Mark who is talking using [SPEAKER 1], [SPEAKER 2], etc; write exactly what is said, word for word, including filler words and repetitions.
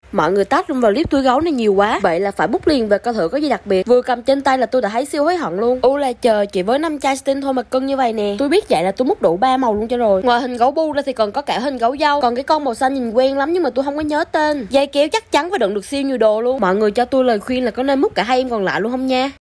[SPEAKER 1] Mọi người tag luôn vào clip túi gấu này nhiều quá, vậy là phải bút liền về coi thử có gì đặc biệt. Vừa cầm trên tay là tôi đã thấy siêu hối hận luôn. U là trời, chỉ với năm chai Sting thôi mà cân như vậy nè. Tôi biết vậy là tôi múc đủ ba màu luôn cho rồi. Ngoài hình gấu bu ra thì còn có cả hình gấu dâu, còn cái con màu xanh nhìn quen lắm nhưng mà tôi không có nhớ tên. Dây kéo chắc chắn phải đựng được siêu nhiều đồ luôn. Mọi người cho tôi lời khuyên là có nên múc cả hai em còn lại luôn không nha.